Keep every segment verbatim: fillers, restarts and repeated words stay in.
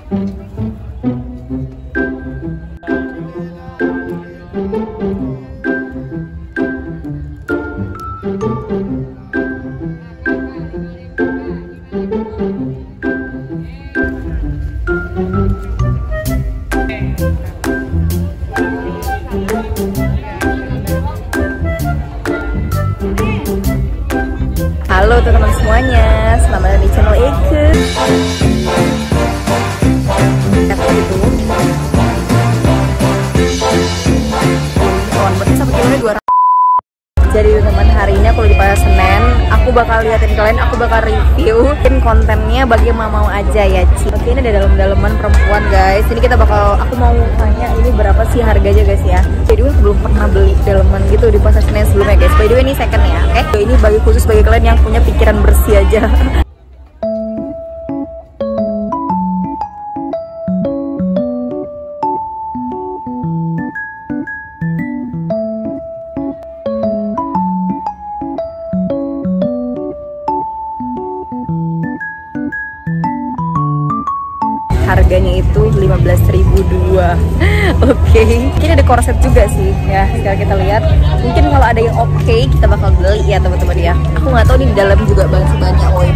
Halo teman-teman semuanya, selamat datang di channel Eke. Jadi teman-teman, hari ini aku lagi pada Senen. Aku bakal liatin kalian, aku bakal review kontennya bagi yang mau aja ya Ci. Oke, ini ada dalam-dalaman perempuan guys. Ini kita bakal, aku mau tanya ini berapa sih harganya guys ya. Jadi aku belum pernah beli dalaman gitu di pasar Senen sebelumnya guys. By the way ini second ya, oke? Okay? Ini bagi khusus bagi kalian yang punya pikiran bersih aja. Harganya itu lima belas ribu dua. Oke, okay. Ini ada korset juga sih ya. Sekarang kita lihat. Mungkin kalau ada yang oke okay, kita bakal beli ya teman-teman ya. Aku nggak tahu nih di dalam juga masih banyak woi.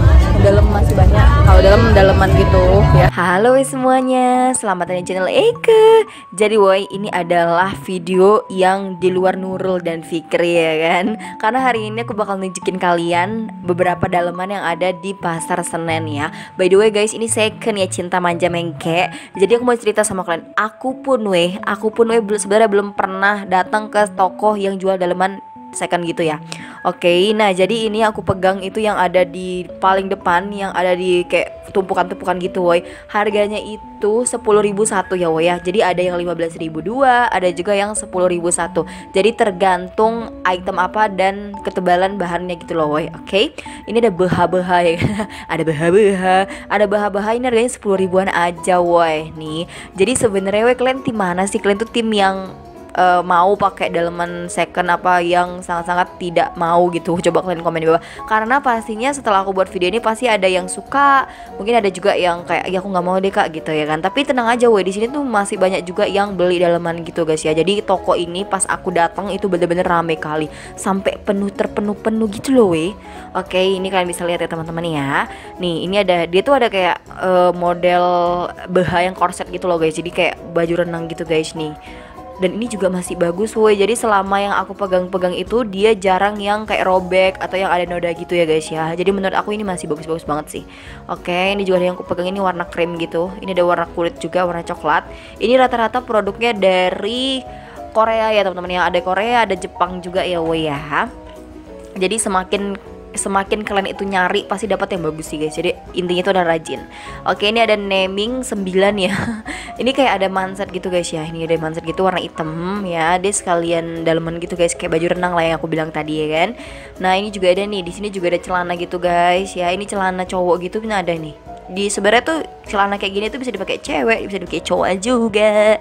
Dalam masih banyak. Kalau dalam dalaman gitu ya. Halo semuanya, selamat datang di channel Eke. Jadi woi, ini adalah video yang di luar Nurul dan Fikri ya kan. Karena hari ini aku bakal nunjukin kalian beberapa dalaman yang ada di pasar Senen ya. By the way guys, ini second ya, cinta manja mengke. Jadi aku mau cerita sama kalian. Aku pun weh, aku pun weh sebenarnya belum pernah datang ke toko yang jual dalaman second gitu ya. Oke, okay, nah jadi ini aku pegang itu yang ada di paling depan, yang ada di kayak tumpukan-tumpukan gitu woy. Harganya itu sepuluh ribu satu ya woy ya. Jadi ada yang lima belas ribu dua, ada juga yang sepuluh ribu satu. Jadi tergantung item apa dan ketebalan bahannya gitu loh woy. Oke, okay? Ini ada beha-beha ya. Ada beha-beha, ada beha-beha, ini harganya sepuluh ribuan aja woy. Nih, jadi sebenarnya woy, kalian tim mana sih? Kalian tuh tim yang Uh, mau pakai dalaman second apa yang sangat-sangat tidak mau gitu? Coba kalian komen di bawah. Karena pastinya setelah aku buat video ini pasti ada yang suka, mungkin ada juga yang kayak ya aku nggak mau deh kak gitu ya kan. Tapi tenang aja weh, di sini tuh masih banyak juga yang beli dalaman gitu guys ya. Jadi toko ini pas aku datang itu bener-bener rame kali, sampai penuh terpenuh-penuh gitu loh weh. Oke, ini kalian bisa lihat ya teman-teman ya. Nih ini ada, dia tuh ada kayak uh, model beha yang korset gitu loh guys. Jadi kayak baju renang gitu guys nih. Dan ini juga masih bagus woi. Jadi selama yang aku pegang-pegang itu dia jarang yang kayak robek atau yang ada noda gitu ya guys ya. Jadi menurut aku ini masih bagus-bagus banget sih. Oke, ini juga yang aku pegang ini warna krim gitu. Ini ada warna kulit juga, warna coklat. Ini rata-rata produknya dari Korea ya teman-teman ya. Ada Korea, ada Jepang juga ya woi ya. Jadi semakin semakin kalian itu nyari pasti dapat yang bagus sih guys. Jadi intinya itu ada rajin. Oke, ini ada naming sembilan ya. Ini kayak ada manset gitu guys ya. Ini ada manset gitu warna hitam ya. Dia sekalian dalaman gitu guys, kayak baju renang lah yang aku bilang tadi ya kan. Nah, ini juga ada nih. Di sini juga ada celana gitu guys ya. Ini celana cowok gitu, ini ada nih. Di sebenarnya tuh celana kayak gini tuh bisa dipakai cewek, bisa dipakai cowok juga.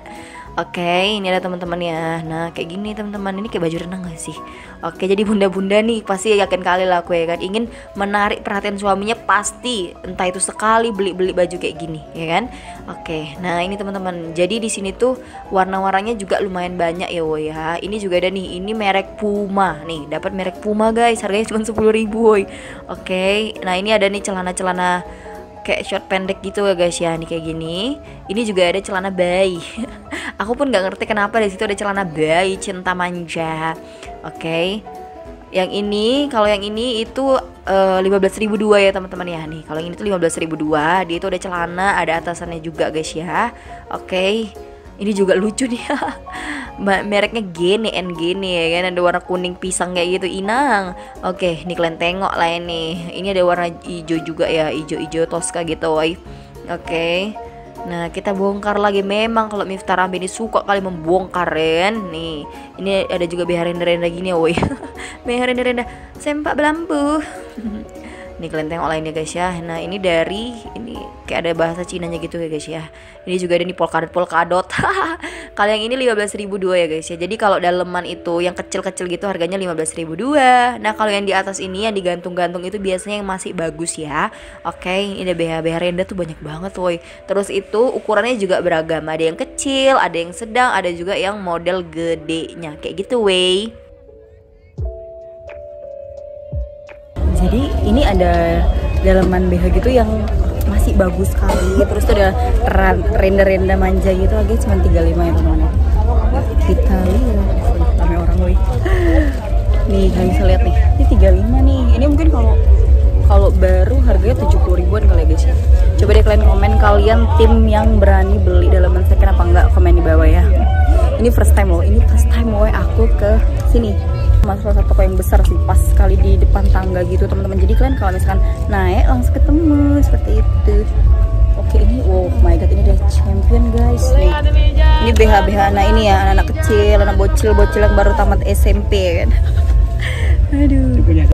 Oke, ini ada teman-teman ya. Nah, kayak gini teman-teman, ini kayak baju renang gak sih? Oke, jadi bunda-bunda nih pasti yakin kali lah aku ya kan, ingin menarik perhatian suaminya pasti, entah itu sekali beli-beli baju kayak gini, ya kan? Oke, nah ini teman-teman. Jadi di sini tuh warna-warnanya juga lumayan banyak ya, woy ya. Ini juga ada nih, ini merek Puma nih, dapat merek Puma guys, harganya cuma sepuluh ribu woy. Oke, nah ini ada nih celana-celana kayak short pendek gitu ya guys ya, nih kayak gini. Ini juga ada celana bayi. Aku pun nggak ngerti kenapa di situ ada celana bayi cinta manja. Oke, okay. Yang ini, kalau yang ini itu uh, lima belas ribu dua ya teman-teman ya. Nih kalau ini tuh lima belas ribu dua. Dia itu ada celana, ada atasannya juga guys ya. Oke, okay. Ini juga lucu nih. Mereknya Gene and Gene ya kan, ada warna kuning pisang kayak gitu, inang. Oke, nih kalian tengok lah ini. Ini ada warna hijau juga ya, hijau-hijau Tosca gitu, woy. Oke. Nah, kita bongkar lagi. Memang kalau Miftah Rahmi ini suka kali membongkar kan. Nih, ini ada juga behar renda-renda gini ya, woy. Behar renda-renda sempak belampu. Ini kalian tengok lainnya guys ya. Nah ini dari ini kayak ada bahasa Cinanya gitu ya guys ya. Ini juga ada nih polkadot polkadot. Kalau yang ini lima belas ribu dua ya guys ya. Jadi kalau daleman itu yang kecil-kecil gitu harganya lima belas ribu dua. Nah kalau yang di atas ini yang digantung-gantung itu biasanya yang masih bagus ya. Oke, ini ada B H B H Renda tuh banyak banget woi. Terus itu ukurannya juga beragam. Ada yang kecil, ada yang sedang, ada juga yang model gedenya kayak gitu woi. Jadi ini ada dalaman B H gitu yang masih bagus sekali. Terus tuh ada renda-renda manja gitu, harganya cuma tiga puluh lima ya teman-teman. Kita lihat ramai orang woi. Nih kalian bisa lihat nih, ini tiga puluh lima nih. Ini mungkin kalau kalau baru harganya tujuh puluh ribuan kali ya guys ya. Coba deh kalian komen kalian tim yang berani beli dalaman second apa enggak, komen di bawah ya. Ini first time loh, ini first time woi aku ke sini. Mas salah satu toko yang besar sih, pas sekali di depan tangga gitu teman-teman. Jadi kalian kalau misalkan naik langsung ketemu seperti itu. Oke ini, oh my god, ini udah champion guys. Nih, ini B H B H, nah ini ya anak-anak kecil, anak bocil-bocil yang baru tamat S M P kan. Aduh.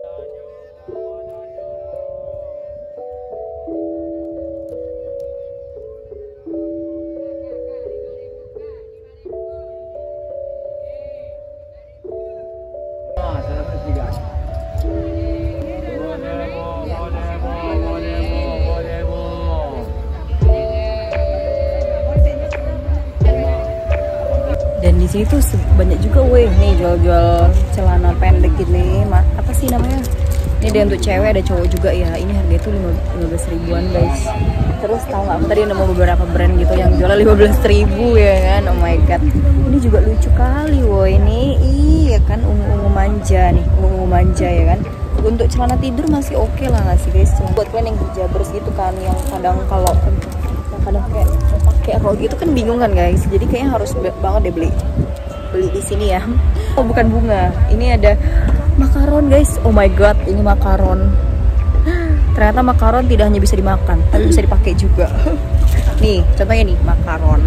Dan di sini tuh banyak juga weh nih jual-jual celana pendek gini, apa sih namanya? Ini ada untuk cewek, ada cowok juga ya. Ini harga itu lima belas ribuan guys. Terus tahu nggak, aku tadi nemu beberapa brand gitu yang jualnya lima belas ribu ya kan. Oh my god. Ini juga lucu kali woi. Ini iya kan, ungu-ungu manja nih, ungu manja ya kan. Untuk celana tidur masih oke okay lah nggak sih guys. Cuma buat kalian yang hijabers gitu kan, yang kadang kalau kadang kayak pakai rok gitu kan bingung kan guys. Jadi kayaknya harus banget deh beli beli di sini ya. Oh bukan bunga, ini ada makaron guys. Oh my god, ini makaron. Ternyata makaron tidak hanya bisa dimakan, tapi bisa dipakai juga. Nih contohnya nih makaron.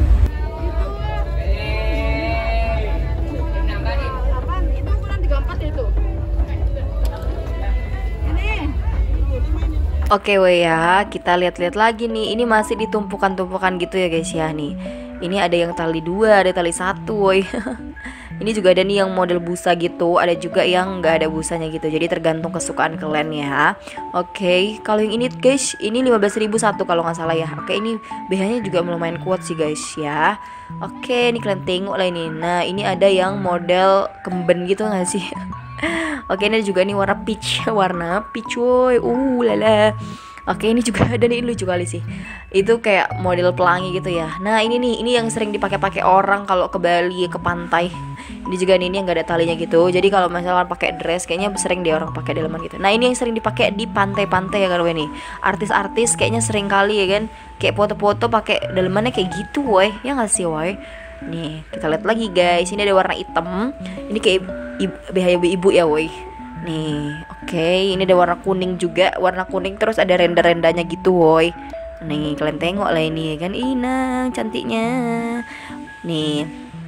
Oke weh ya, kita lihat-lihat lagi nih. Ini masih ditumpukan-tumpukan gitu ya guys ya nih. Ini ada yang tali dua, ada tali satu woi. Ini juga ada nih yang model busa gitu, ada juga yang nggak ada busanya gitu. Jadi tergantung kesukaan kalian ya. Oke, kalau yang ini guys, ini lima belas ribu satu kalau nggak salah ya. Oke, ini B H-nya juga lumayan kuat sih guys ya. Oke, ini kalian tengok lah ini. Nah, ini ada yang model kemben gitu nggak sih? Oke, ini juga nih warna peach, warna peach woi. Uh lala. Oke, ini juga ada nih, lucu kali sih. Itu kayak model pelangi gitu ya. Nah, ini nih, ini yang sering dipakai-pakai orang kalau ke Bali, ke pantai. Ini juga nih, ini yang gak ada talinya gitu. Jadi kalau misalnya pakai dress, kayaknya sering deh orang pakai dalaman gitu. Nah, ini yang sering dipakai di pantai-pantai ya kan, nih. Artis-artis kayaknya sering kali ya kan, kayak foto-foto pakai dalamannya kayak gitu, woi. Ya nggak sih, woi? Nih, kita lihat lagi guys. Ini ada warna hitam. Ini kayak B H ibu-ibu ya, woi. Nih, oke, okay. Ini ada warna kuning juga, warna kuning terus ada renda-rendanya gitu, woi. Nih, kalian tengok lah ini kan, inang cantiknya. Nih,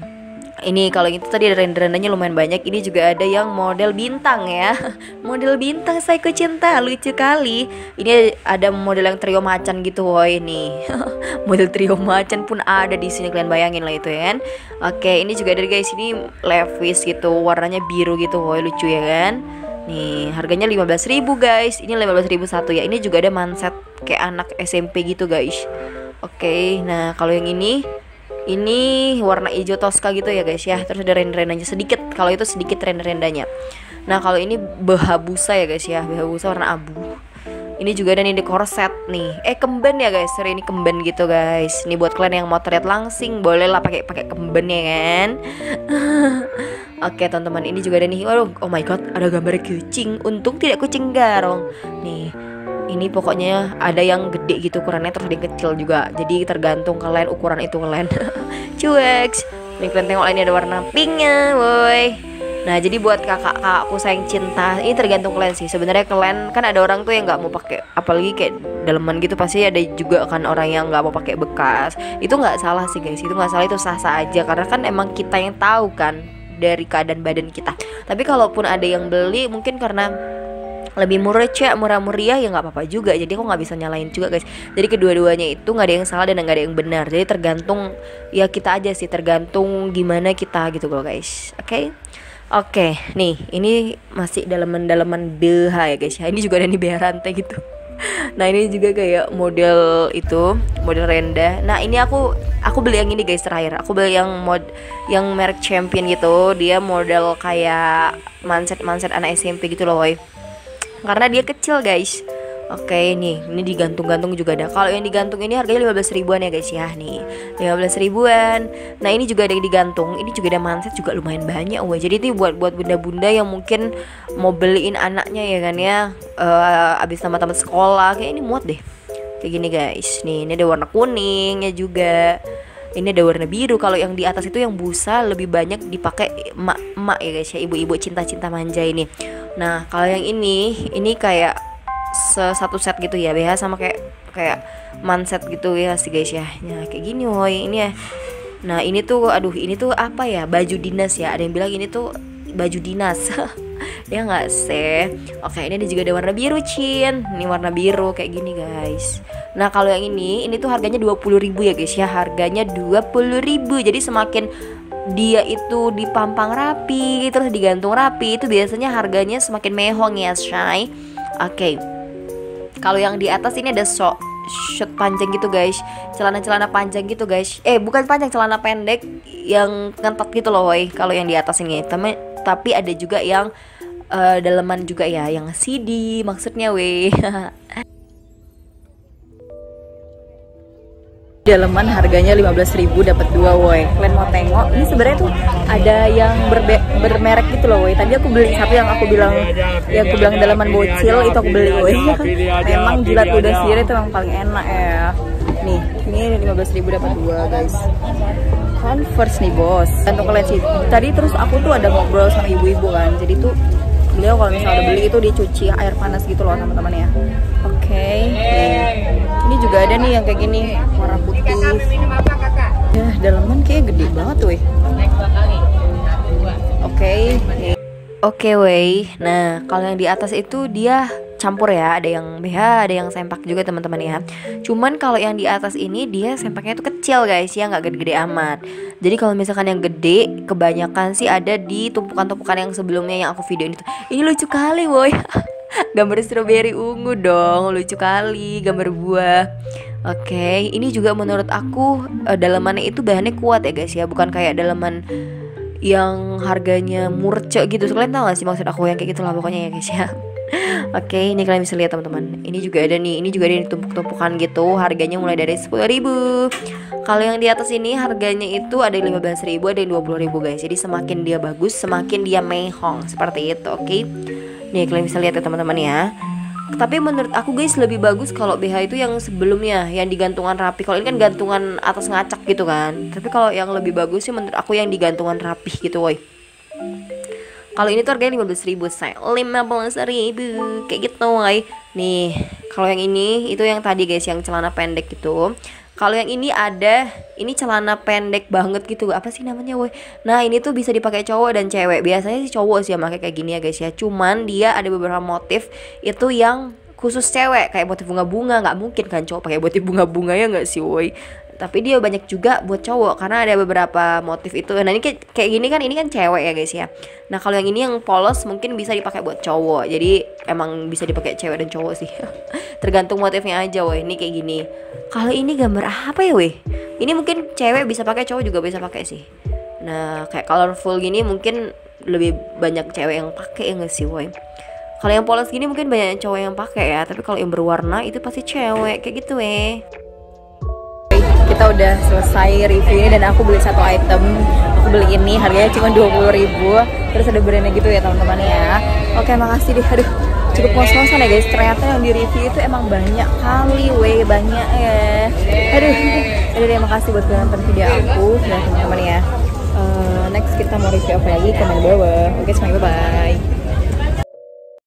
ini kalau itu tadi ada renda-rendanya lumayan banyak. Ini juga ada yang model bintang ya, model bintang Psycho Cinta, lucu kali. Ini ada model yang trio macan gitu, woi. Nih, model trio macan pun ada di sini, kalian bayangin lah itu ya kan. Oke, ini juga ada guys, ini Levi's gitu, warnanya biru gitu, woi, lucu ya kan. Nih, harganya lima belas ribu guys. Ini lima belas ribu satu ya. Ini juga ada manset kayak anak S M P gitu guys. Oke, nah kalau yang ini ini warna hijau toska gitu ya guys ya. Terus ada renda-rendanya sedikit. Kalau itu sedikit renda-rendanya. Nah, kalau ini B H busa ya guys ya. B H busa warna abu. Ini juga ada nih di korset nih. Eh kemben ya guys. Sorry, ini kemben gitu guys. Ini buat kalian yang mau terlihat langsing, boleh lah pakai pakai kemben ya kan. Oke teman-teman, ini juga ada nih. Waduh, oh my god, ada gambar kucing. Untung tidak kucing garong. Nih, ini pokoknya ada yang gede gitu ukurannya, terus ada yang kecil juga. Jadi tergantung kalian ukuran itu kalian. Cueks. Nih kalian tengok ini ada warna pinknya, woi. Nah, jadi buat kakak-kakakku sayang cinta, ini tergantung kalian sih. Sebenarnya kalian kan ada orang tuh yang nggak mau pakai, apalagi kayak daleman gitu, pasti ada juga kan orang yang nggak mau pakai bekas. Itu nggak salah sih guys, itu nggak salah, itu sah-sah aja. Karena kan emang kita yang tahu kan dari keadaan badan kita. Tapi kalaupun ada yang beli, mungkin karena lebih murah cek murah meriah ya nggak apa-apa juga, jadi aku nggak bisa nyalain juga guys. Jadi kedua-duanya itu nggak ada yang salah dan nggak ada yang benar, jadi tergantung ya kita aja sih, tergantung gimana kita gitu loh guys. Oke okay? Oke okay, nih ini masih dalaman-dalaman B H ya guys ya, ini juga ada nih B H rantai gitu. Nah ini juga kayak model itu, model rendah. Nah ini aku aku beli yang ini guys terakhir. Aku beli yang mod yang merek Champion gitu. Dia model kayak manset-manset anak S M P gitu loh woy. Karena dia kecil guys. Oke nih, ini digantung-gantung juga ada. Kalau yang digantung ini harganya lima belas ribuan ya guys ya. Nih, lima belas ribuan. Nah, ini juga ada yang digantung. Ini juga ada manset juga lumayan banyak woy. Jadi itu buat buat bunda-bunda yang mungkin mau beliin anaknya ya kan ya. Uh, abis tamat-tamat sekolah, kayak ini muat deh. Kayak gini guys. Nih, ini ada warna kuningnya juga. Ini ada warna biru. Kalau yang di atas itu yang busa lebih banyak dipakai emak-emak ya guys ya, ibu-ibu cinta-cinta manja ini. Nah, kalau yang ini, ini kayak satu set gitu ya, B H sama kayak kayak manset gitu ya sih guys ya. Nah kayak gini woy ini ya. Nah ini tuh aduh ini tuh apa ya, baju dinas ya, ada yang bilang ini tuh baju dinas. Ya nggak sih. Oke ini juga ada warna biru Cin, ini warna biru kayak gini guys. Nah kalau yang ini ini tuh harganya dua puluh ribu ya guys ya, harganya dua puluh ribu. Jadi semakin dia itu dipampang rapi terus digantung rapi, itu biasanya harganya semakin mehong ya Shay. Oke okay. Kalau yang di atas ini ada short, short panjang gitu guys, celana-celana panjang gitu guys. Eh bukan panjang, celana pendek yang ngentot gitu loh woy. Kalau yang di atas ini tapi, tapi ada juga yang uh, daleman juga ya, yang C D maksudnya weh. Daleman harganya lima belas ribu dapat dua woy. Kalian mau tengok ini sebenarnya tuh ada yang berbe bermerek gitu loh woy. Tadi aku beli satu yang aku bilang yang aku bilang daleman bocil itu aku beli woy. Memang jilat udah sendiri itu yang paling enak ya. Nih ini lima belas ribu dapat dua guys. Converse nih bos. Untuk kalian sih tadi terus aku tuh ada ngobrol sama ibu-ibu kan, jadi tuh beliau kalau misalnya udah beli itu dicuci air panas gitu loh teman-teman ya. Oke okay. Ini juga ada nih yang kayak gini warna putih. Ya dalaman kayak gede banget weh. Oke Oke weh. Nah kalau yang di atas itu dia campur ya, ada yang B H, ada yang sempak juga teman-teman ya. Cuman kalau yang di atas ini dia sempaknya itu kecil guys ya, nggak gede-gede amat. Jadi kalau misalkan yang gede kebanyakan sih ada di tumpukan-tumpukan yang sebelumnya yang aku videoin itu. Ini lucu kali woy. Gambar strawberry ungu dong, lucu kali gambar buah. Oke okay. Ini juga menurut aku uh, dalamannya itu bahannya kuat ya guys ya, bukan kayak dalaman yang harganya murce gitu. So, kalian tahu gak sih maksud aku yang kayak gitu lah pokoknya ya guys ya. Oke okay, ini kalian bisa lihat teman-teman. Ini juga ada nih, ini juga ada di tumpuk-tumpukan gitu. Harganya mulai dari sepuluh ribu. Kalau yang di atas ini harganya itu ada lima belas ribu, ada yang dua puluh ribu guys. Jadi semakin dia bagus, semakin dia mehong seperti itu. Oke okay? Nih kalian bisa lihat ya teman-teman ya. Tapi menurut aku guys lebih bagus kalau B H itu yang sebelumnya, yang digantungan rapi. Kalau ini kan gantungan atas ngacak gitu kan. Tapi kalau yang lebih bagus sih menurut aku yang digantungan rapi gitu woy. Kalau ini tuh harganya lima belas ribu say. lima belas ribu kayak gitu woy. Nih kalau yang ini itu yang tadi guys, yang celana pendek gitu. Kalau yang ini ada, ini celana pendek banget gitu, apa sih namanya woy. Nah ini tuh bisa dipakai cowok dan cewek. Biasanya sih cowok sih yang pakai kayak gini ya guys ya. Cuman dia ada beberapa motif itu yang khusus cewek, kayak motif bunga-bunga. Nggak mungkin kan cowok pakai motif bunga-bunga ya nggak sih woy. Tapi dia banyak juga buat cowok karena ada beberapa motif itu. Nah ini kayak, kayak gini kan, ini kan cewek ya guys ya. Nah kalau yang ini yang polos mungkin bisa dipakai buat cowok. Jadi emang bisa dipakai cewek dan cowok sih. Tergantung motifnya aja woy. Ini kayak gini. Kalau ini gambar apa ya weh? Ini mungkin cewek bisa pakai, cowok juga bisa pakai sih. Nah kayak colorful gini mungkin lebih banyak cewek yang pakai ya nggak sih woy. Kalau yang polos gini mungkin banyak cowok yang pakai ya. Tapi kalau yang berwarna itu pasti cewek kayak gitu weh. Kita udah selesai review ini dan aku beli satu item. Aku beli ini harganya cuma dua puluh ribu. Terus ada brandnya gitu ya teman-teman ya. Oke makasih deh. Aduh cukup ngos-ngosan ya guys. Ternyata yang di review itu emang banyak kali weh, banyak ya. Aduh. Jadi terima kasih buat nonton video aku ya teman-teman ya. uh, Next kita mau review apa lagi, komen di bawah. Oke semuanya bye bye.